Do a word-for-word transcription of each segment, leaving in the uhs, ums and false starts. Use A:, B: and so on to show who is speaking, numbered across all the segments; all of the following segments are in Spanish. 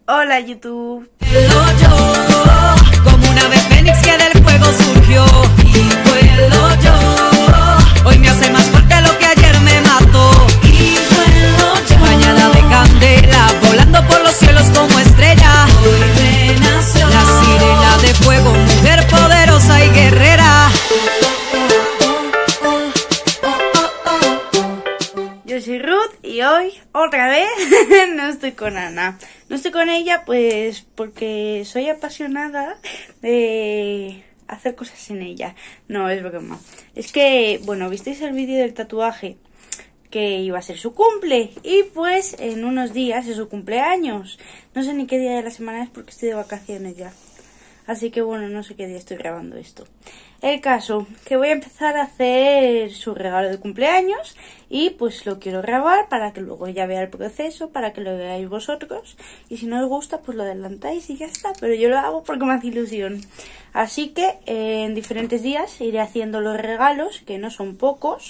A: Hola YouTube.
B: Yo, como una vez Fénix que del fuego surgió y vuelo yo. Hoy me hace más fuerte lo que ayer me mató y vuelo yo. Bañada de candela, volando por los cielos como estrella. Hoy renació la sirena de fuego, mujer poderosa y guerrera.
A: Yo soy Ruth y hoy, otra vez, no estoy con Ana. No estoy con ella pues porque soy apasionada de hacer cosas en ella. No, es broma. Es que, bueno, visteis el vídeo del tatuaje que iba a ser su cumple y pues en unos días es su cumpleaños. No sé ni qué día de la semana es porque estoy de vacaciones ya. Así que bueno, no sé qué día estoy grabando esto. El caso, que voy a empezar a hacer su regalo de cumpleaños y pues lo quiero grabar para que luego ya vea el proceso, para que lo veáis vosotros. Y si no os gusta, pues lo adelantáis y ya está. Pero yo lo hago porque me hace ilusión. Así que eh, en diferentes días iré haciendo los regalos, que no son pocos.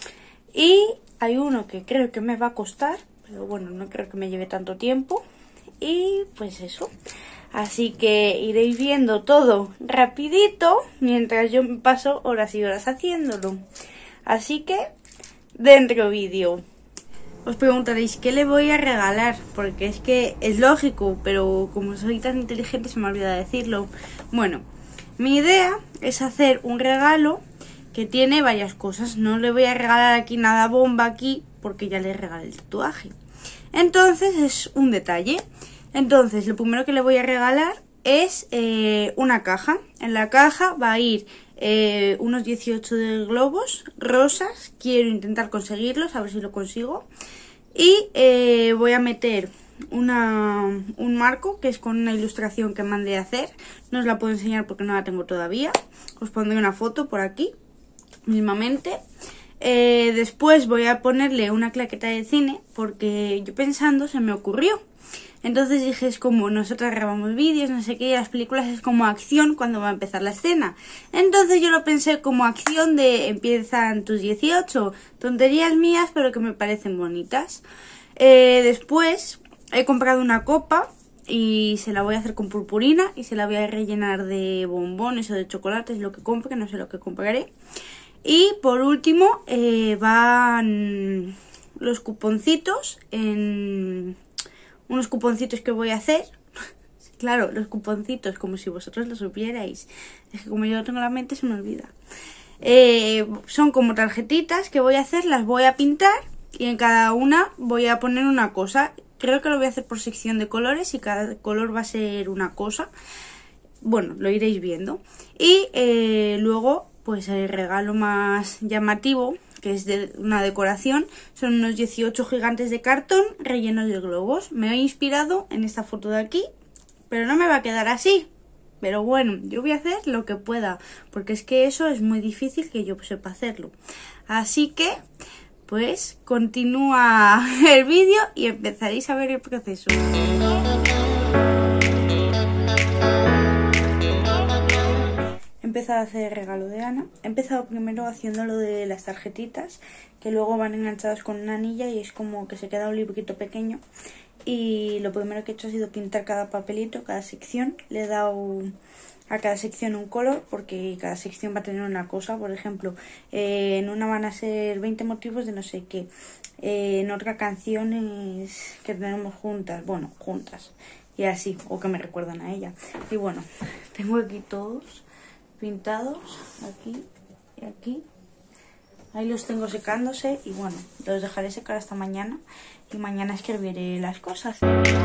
A: Y hay uno que creo que me va a costar, pero bueno, no creo que me lleve tanto tiempo. Y pues eso. Así que iréis viendo todo rapidito mientras yo me paso horas y horas haciéndolo. Así que dentro vídeo. Os preguntaréis qué le voy a regalar, porque es que es lógico, pero como soy tan inteligente se me olvida decirlo. Bueno, mi idea es hacer un regalo que tiene varias cosas. No le voy a regalar aquí nada bomba aquí, porque ya le regalé el tatuaje. Entonces es un detalle. Entonces, lo primero que le voy a regalar es eh, una caja. En la caja va a ir eh, unos dieciocho de globos rosas. Quiero intentar conseguirlos, a ver si lo consigo. Y eh, voy a meter una, un marco, que es con una ilustración que mandé a hacer. No os la puedo enseñar porque no la tengo todavía. Os pondré una foto por aquí, mismamente. Eh, después voy a ponerle una claqueta de cine, porque yo pensando se me ocurrió. Entonces dije, es como nosotras grabamos vídeos, no sé qué, y las películas es como acción cuando va a empezar la escena. Entonces yo lo pensé como acción de empiezan tus dieciocho, tonterías mías pero que me parecen bonitas. Eh, después he comprado una copa y se la voy a hacer con purpurina y se la voy a rellenar de bombones o de chocolates, lo que compre, no sé lo que compraré. Y por último eh, van los cuponcitos en... unos cuponcitos que voy a hacer. Claro, los cuponcitos, como si vosotros lo supierais. Es que como yo lo tengo en la mente se me olvida. Eh, son como tarjetitas que voy a hacer, las voy a pintar y en cada una voy a poner una cosa. Creo que lo voy a hacer por sección de colores y cada color va a ser una cosa. Bueno, lo iréis viendo. Y eh, luego, pues el regalo más llamativo, que es de una decoración, son unos dieciocho gigantes de cartón rellenos de globos. Me he inspirado en esta foto de aquí, pero no me va a quedar así. Pero bueno, yo voy a hacer lo que pueda, porque es que eso es muy difícil que yo sepa hacerlo. Así que, pues, continúa el vídeo y empezaréis a ver el proceso. He empezado a hacer el regalo de Ana. He empezado primero haciendo lo de las tarjetitas, que luego van enganchadas con una anilla y es como que se queda un librito pequeño. Y lo primero que he hecho ha sido pintar cada papelito, cada sección. Le he dado a cada sección un color, porque cada sección va a tener una cosa. Por ejemplo, eh, en una van a ser veinte motivos de no sé qué. Eh, en otra canciones que tenemos juntas, bueno, juntas. Y así, o que me recuerdan a ella. Y bueno, tengo aquí todos pintados, aquí y aquí. Ahí los tengo secándose y bueno, los dejaré secar hasta mañana y mañana escribiré las cosas.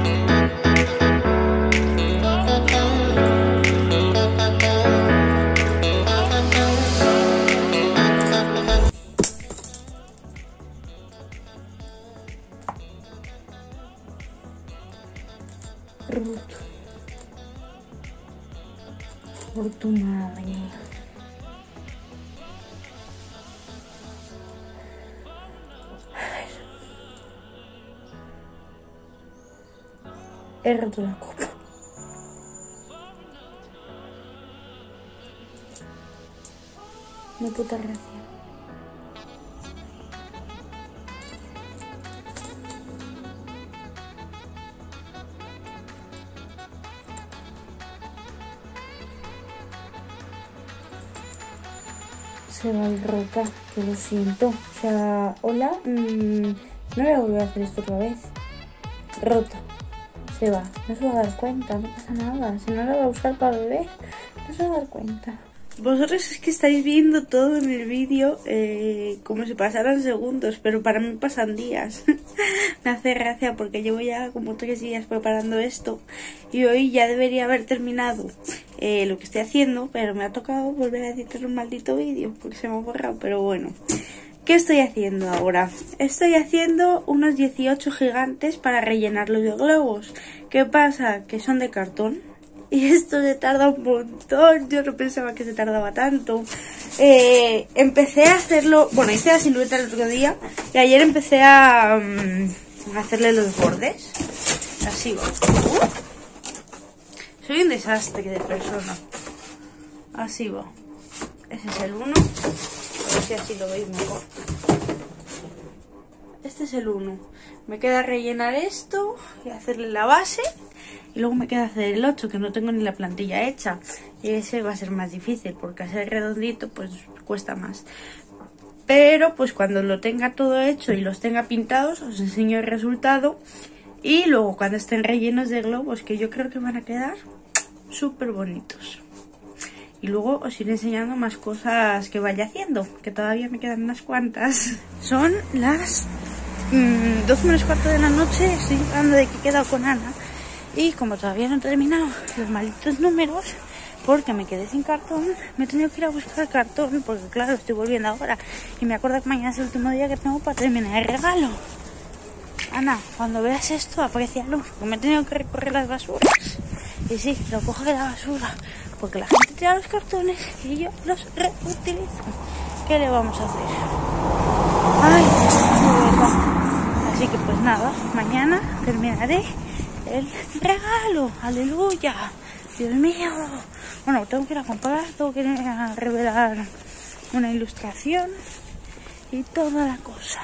A: Ruth, por tu madre. He roto la copa. Mi puta gracia. Se va el Rota, que lo siento. O sea, hola, mmm, no voy a volver a hacer esto otra vez. Rota, se va, no se va a dar cuenta, no pasa nada. Si no la va a usar para beber, no se va a dar cuenta. Vosotros es que estáis viendo todo en el vídeo eh, como si pasaran segundos, pero para mí pasan días. Me hace gracia porque llevo ya como tres días preparando esto y hoy ya debería haber terminado eh, lo que estoy haciendo, pero me ha tocado volver a editar un maldito vídeo porque se me ha borrado. Pero bueno, ¿qué estoy haciendo ahora? Estoy haciendo unos dieciocho gigantes para rellenarlos de globos. ¿Qué pasa? Que son de cartón. Y esto se tarda un montón, yo no pensaba que se tardaba tanto. Eh, empecé a hacerlo, bueno, hice la silueta el otro día y ayer empecé a, um, a hacerle los bordes. Así va. Uh, soy un desastre de persona. Así va. Ese es el uno. A ver si así lo veis mejor. Este es el uno. Me queda rellenar esto y hacerle la base. Y luego me queda hacer el ocho, que no tengo ni la plantilla hecha. Y ese va a ser más difícil, porque hacer redondito pues cuesta más. Pero pues cuando lo tenga todo hecho y los tenga pintados, os enseño el resultado. Y luego cuando estén rellenos de globos, que yo creo que van a quedar súper bonitos. Y luego os iré enseñando más cosas que vaya haciendo, que todavía me quedan unas cuantas. Son las mmm, doce menos cuarto de la noche, estoy hablando de que he quedado con Ana. Y como todavía no he terminado los malditos números, porque me quedé sin cartón, me he tenido que ir a buscar cartón, porque claro, estoy volviendo ahora. Y me acuerdo que mañana es el último día que tengo para terminar el regalo. Ana, cuando veas esto, aprécialo, porque me he tenido que recorrer las basuras. Y sí, lo cojo de la basura, porque la gente tira los cartones y yo los reutilizo. ¿Qué le vamos a hacer? Ay, de verdad. Así que pues nada, mañana terminaré el regalo, aleluya, Dios mío. Bueno, tengo que ir a comprar, tengo que ir a revelar una ilustración y toda la cosa.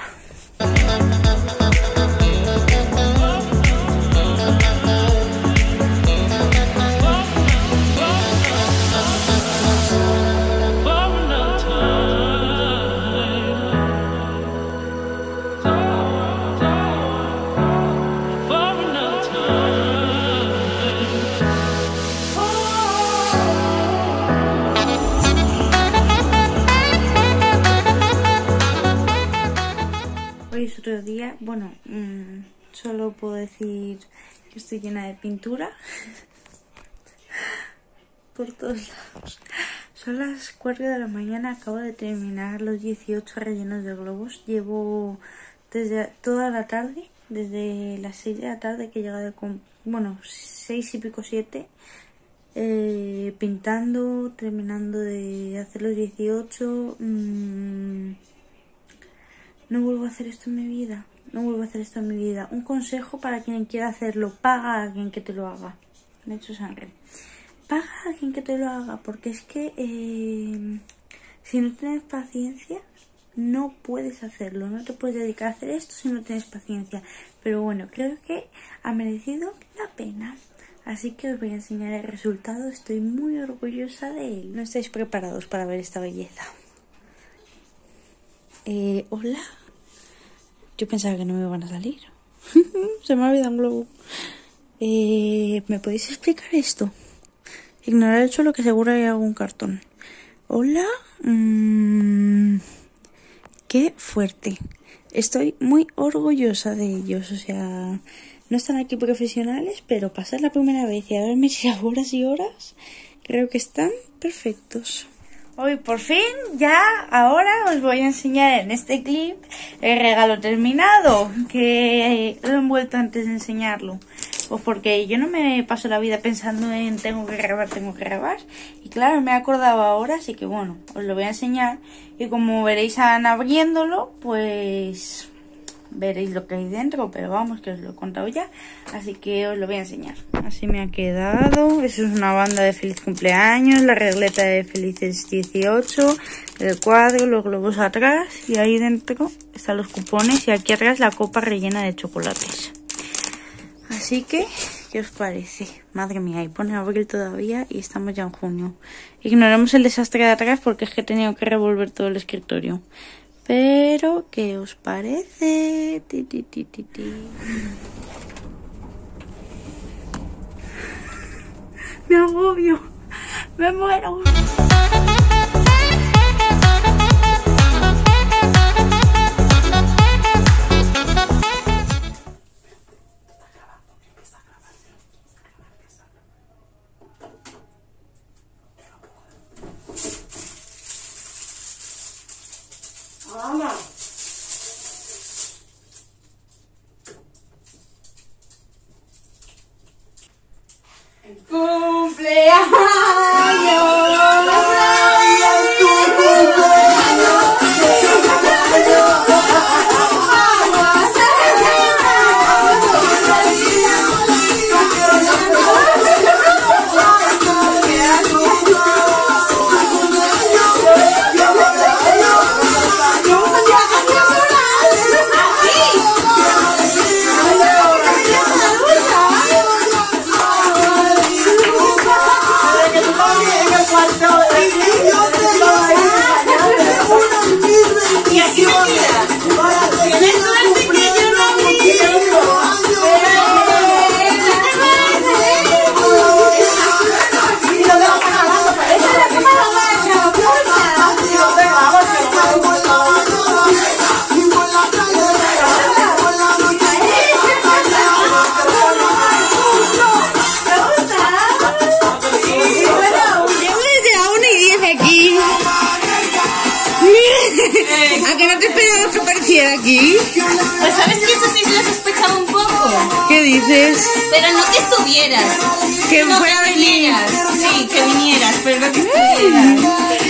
A: Hoy es otro día, bueno, mmm, solo puedo decir que estoy llena de pintura por todos lados. Son las cuatro de la mañana, acabo de terminar los dieciocho rellenos de globos. Llevo desde toda la tarde, desde las seis de la tarde que he llegado con, bueno, seis y pico, siete, eh, pintando, terminando de hacer los dieciocho. Mmm, No vuelvo a hacer esto en mi vida. No vuelvo a hacer esto en mi vida. Un consejo para quien quiera hacerlo. Paga a alguien que te lo haga. Me he hecho sangre. Paga a alguien que te lo haga. Porque es que eh, si no tienes paciencia, no puedes hacerlo. No te puedes dedicar a hacer esto si no tienes paciencia. Pero bueno, creo que ha merecido la pena. Así que os voy a enseñar el resultado. Estoy muy orgullosa de él. No estáis preparados para ver esta belleza. Eh, hola. Yo pensaba que no me iban a salir. Se me ha olvidado un globo. Eh, ¿Me podéis explicar esto? Ignorar el suelo, que seguro hay algún cartón. Hola. Mm, qué fuerte. Estoy muy orgullosa de ellos. O sea, no están aquí profesionales, pero pasar la primera vez y haberme tirado horas y horas, creo que están perfectos. Hoy por fin, ya, ahora os voy a enseñar en este clip el regalo terminado, que lo he envuelto antes de enseñarlo. Pues porque yo no me paso la vida pensando en tengo que grabar, tengo que grabar. Y claro, me he acordado ahora, así que bueno, os lo voy a enseñar. Y como veréis a Ana abriéndolo, pues veréis lo que hay dentro, pero vamos, que os lo he contado ya, así que os lo voy a enseñar. Así me ha quedado. Eso es una banda de feliz cumpleaños, la regleta de felices dieciocho, el cuadro, los globos atrás, y ahí dentro están los cupones, y aquí atrás la copa rellena de chocolates. Así que ¿Qué os parece? Madre mía, y pone abril todavía y estamos ya en junio. Ignoramos el desastre de atrás porque es que he tenido que revolver todo el escritorio. Pero, ¿qué os parece? Ti, ti, ti, ti, ti. Me agobio. Me muero.
C: Ana.
A: ¿A que no te esperabas que apareciera aquí?
D: Pues sabes que eso sí lo sospechaba un poco.
A: ¿Qué dices?
D: Pero no que estuvieras.
A: Que
D: no
A: fuera a
D: que
A: venir.
D: vinieras. Sí, que vinieras, pero no que estuvieras.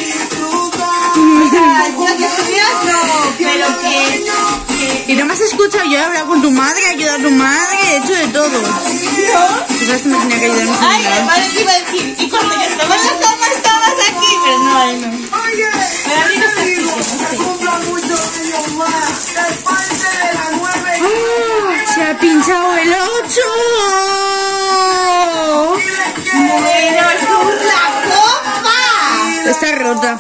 D: O sea, yo que estuvieras no, pero que... que...
A: Y no me has escuchado yo hablar con tu madre, ayudar a tu madre, he hecho de todo.
D: ¿No?
A: Tú sabes que me tenía que ayudar en
D: Ay,
A: general.
D: además te iba a decir, y cuando yo estaba en la cama estabas aquí, pero no, ahí no. Pero a mí no se
A: ¡Ah! ¡Se ha pinchado el ocho!
D: ¡Bueno, es la copa!
A: Está rota.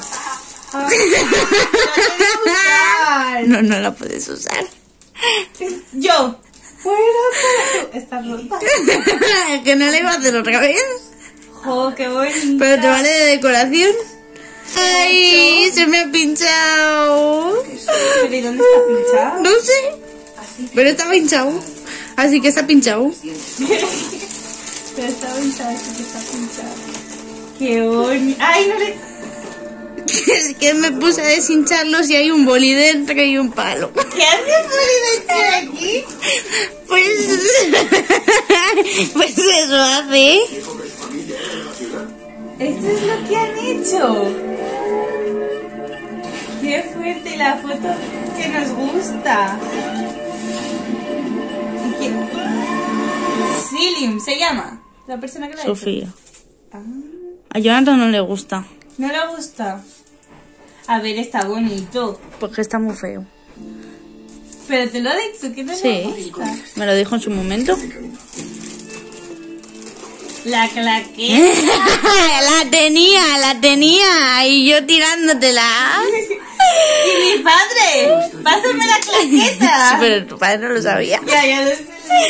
D: Ay,
A: No, no la puedes usar.
D: yo. Fuera, pero tú estás rota.
A: Que no la iba a hacer otra vez.
D: ¡Jo, qué bonita!
A: Pero te vale de decoración. ¡Ay! Se me ha pinchado.
D: ¿Pero y dónde está pinchado?
A: No sé. Pero está pinchado. Así que está pinchado.
D: Pero está pinchado, sí que está pinchado. ¡Qué bonito! ¡Ay, no le...
A: Es que me puse a deshincharlos y hay un boli dentro y un palo.
D: ¿Qué hace el boli aquí?
A: Pues... pues eso hace.
D: Esto es lo que han hecho. ¡Qué fuerte la foto que nos gusta! ¿Y quién? Silim se llama. La persona que la ha hecho.
A: Sofía.
D: Ah,
A: A Jonathan no le gusta.
D: ¿no le gusta? A ver, está bonito.
A: Porque está muy feo.
D: Pero te lo he dicho, que no le
A: Sí.
D: gusta.
A: Me lo dijo en su momento.
D: La claqueta.
A: La tenía, la tenía. Y yo tirándotela.
D: ¡Y mi padre! ¡Pásame la claqueta!
A: Pero tu padre no lo sabía.
D: Ya, ya lo sé.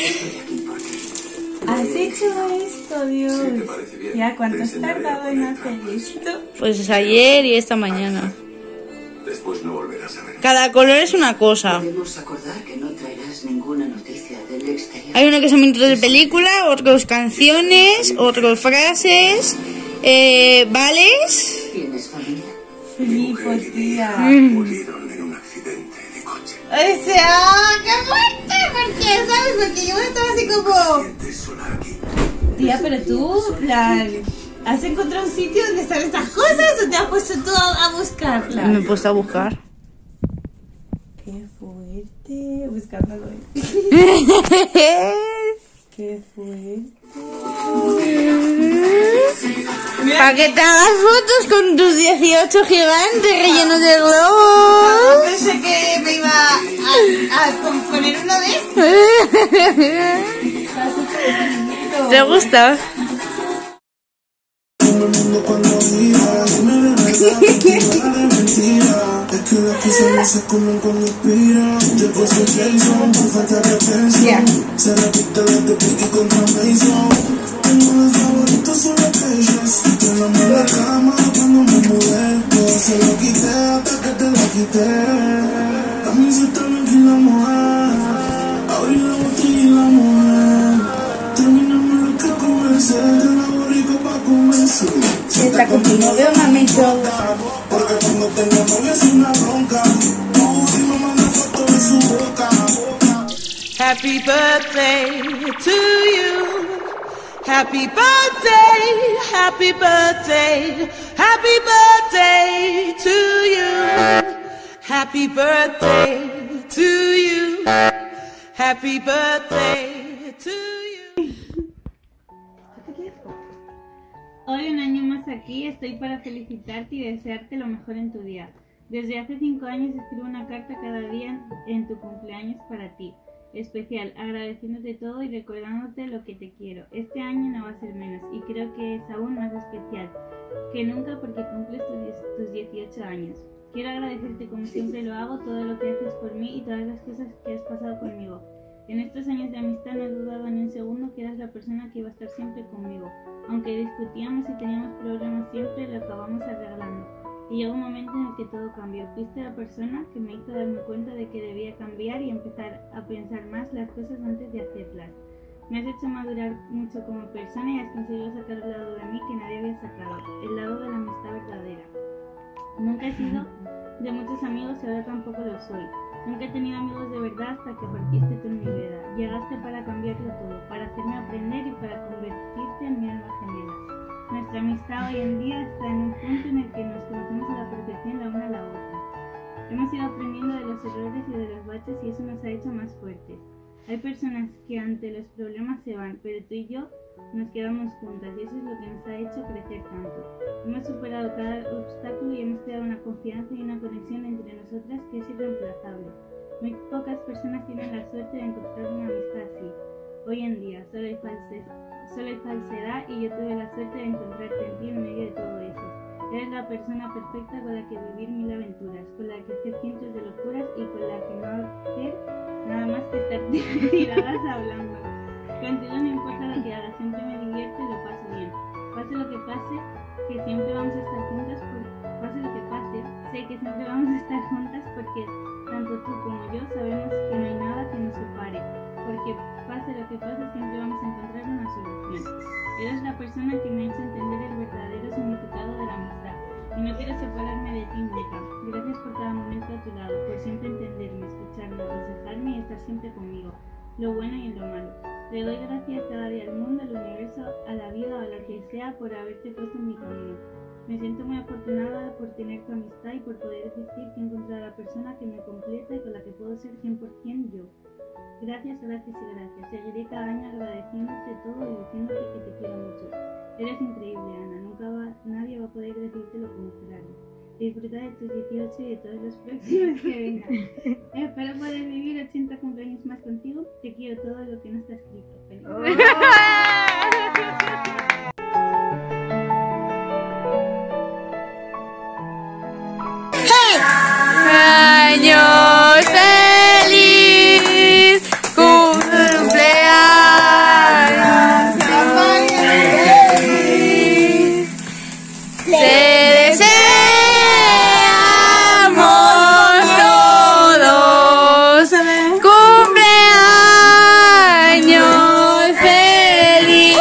D: ¿Has hecho esto, Dios? Ya, ¿cuánto has tardado en hacer esto?
A: Pues ayer y esta mañana.
E: Después no volverás a ver.
A: Cada color es una cosa.
F: Debemos acordar que no traerás ninguna noticia del exterior.
A: Hay uno que son minutos de película, otros canciones, otros frases, eh, vales.
F: ¿Tienes familia?
D: Flipo, tía.
E: Murieron en un accidente de coche.
D: O sea, ¡qué fuerte! ¿Por qué? ¿Sabes? Porque yo estaba así como...
E: Sientes sola aquí.
D: Tía, pero tú, plan... ¿Has encontrado un sitio donde están estas cosas o te has puesto tú a, a buscarlas?
A: Me he puesto a buscar.
D: ¡Qué fuerte! Buscándolo. ¡Qué fuerte!
A: Para que te hagas fotos con tus dieciocho gigantes rellenos de globos.
D: Pensé que me iba a, a poner uno de estos. Está súper bonito.
A: ¿Te gusta?
D: Yeah.
A: Está con tu novio, mami, yo.
B: Happy birthday to you. Happy birthday, happy birthday, happy birthday to you. Happy birthday to you. Happy birthday to you.
G: Hoy, un año más aquí, estoy para felicitarte y desearte lo mejor en tu día. Desde hace cinco años escribo una carta cada día en tu cumpleaños para ti. Especial, agradeciéndote todo y recordándote lo que te quiero. Este año no va a ser menos y creo que es aún más especial que nunca porque cumples tus dieciocho años. Quiero agradecerte como siempre lo hago, todo lo que haces por mí y todas las cosas que has pasado conmigo. En estos años de amistad no he dudado ni un segundo que eras la persona que iba a estar siempre conmigo. Aunque discutíamos y teníamos problemas siempre, lo acabamos arreglando. Y llegó un momento en el que todo cambió. Fuiste la persona que me hizo darme cuenta de que debía cambiar y empezar a pensar más las cosas antes de hacerlas. Me has hecho madurar mucho como persona y has conseguido sacar el lado de mí que nadie había sacado, el lado de la amistad verdadera. Nunca he sido de muchos amigos y ahora tampoco lo soy. Nunca he tenido amigos de verdad hasta que partiste tú en mi vida. Llegaste para cambiarlo todo, para hacerme aprender y para convertirte en mi alma gemela. Nuestra amistad hoy en día está en un punto en el que nos conocemos a la perfección la una a la otra. Hemos ido aprendiendo de los errores y de los baches y eso nos ha hecho más fuertes. Hay personas que ante los problemas se van, pero tú y yo nos quedamos juntas y eso es lo que nos ha hecho crecer tanto. Hemos superado cada obstáculo y hemos creado una confianza y una conexión entre nosotras que es irreemplazable. Muy pocas personas tienen la suerte de encontrar una amistad así. Hoy en día solo hay, falses, solo hay falsedad y yo tuve la suerte de encontrarte en ti en medio de todo eso. Eres la persona perfecta con la que vivir mil aventuras, con la que hacer cientos de locuras y con la que no hacer nada más que estar tiradas hablando. Contigo no importa lo que haga, siempre me divierto y lo paso bien. Pase lo que pase, que siempre vamos a estar juntas, por... pase lo que pase, sé que siempre vamos a estar juntas porque tanto tú como yo sabemos que no hay nada que nos separe, porque pase lo que pase siempre vamos a encontrar una solución. Eres la persona que me ha hecho entender el verdadero significado de la amistad y no quiero separarme de ti nunca. Gracias por cada momento a tu lado, por siempre entenderme, escucharme, aconsejarme y estar siempre conmigo, lo bueno y lo malo. Le doy gracias cada día al mundo, al universo, a la vida o a lo que sea por haberte puesto en mi camino. Me siento muy afortunada por tener tu amistad y por poder decir que he encontrado a la persona que me completa y con la que puedo ser cien por cien yo. Gracias, gracias y gracias. Seguiré cada año agradeciéndote todo y diciéndote que te quiero mucho. Eres increíble, Ana. Nunca va, nadie va a poder decirte lo contrario. Disfruta de tus dieciocho y de todos los próximos que vengan. Espero poder vivir ochenta cumpleaños más contigo. Te quiero todo lo que no está escrito. Feliz.
A: ¡Años feliz! ¡Cumpleaños feliz! ¡Te deseamos todos! ¡Cumpleaños feliz!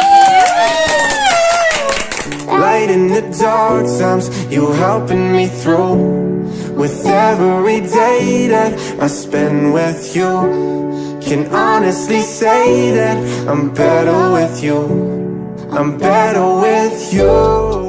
H: Light in the dark times, you helping me through. With every day that I spend with you, can honestly say that I'm better with you. I'm better with you.